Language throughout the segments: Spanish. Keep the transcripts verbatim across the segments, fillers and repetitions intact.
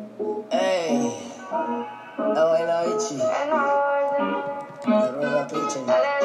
Ey, la vaina bichi. La rueda piche.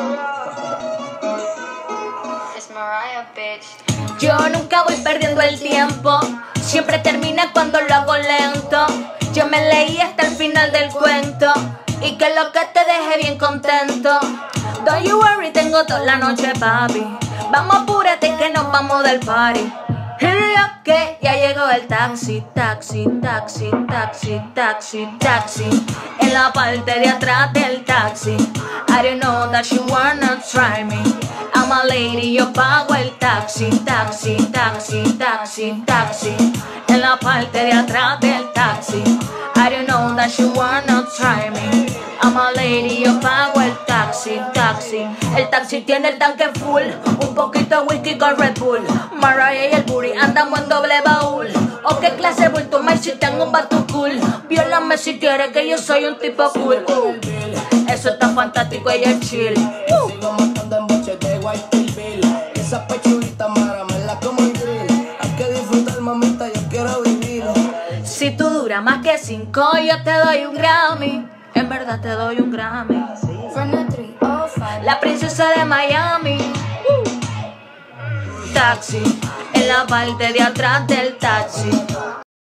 Es Mariah, bitch. Yo nunca voy perdiendo el tiempo, siempre termina cuando lo hago lento. Yo me leí hasta el final del cuento y que lo que te deje bien contento. Don't you worry, tengo toda la noche, papi. Vamos, apúrate que nos vamos del party. Hurry up, que ya llegó el taxi, taxi, taxi, taxi, taxi, taxi. En la parte de atrás del taxi. I don't know that you wanna try me. I'm a lady, yo pago el taxi, taxi, taxi, taxi, taxi. En la parte de atrás del taxi. I don't know that you wanna try me. I'm a lady, yo pago el taxi, taxi. El taxi tiene el tanque full, un poquito de whisky con Red Bull. Mariah y el booty andamos en doble baúl. ¿O qué clase de bulto más si tengo un vato cool? Viólame si quieres que yo soy un tipo cool. Uh, eso está fantástico, ella es chill. Uh. Sigo matando en boches de White Bill. Esa pechurita maramela como el grill. Hay que disfrutar, mamita, yo quiero vivir. Si tú duras más que cinco, yo te doy un Grammy. En verdad te doy un Grammy. La princesa de Miami. Uh. Taxi, en la parte de atrás del taxi.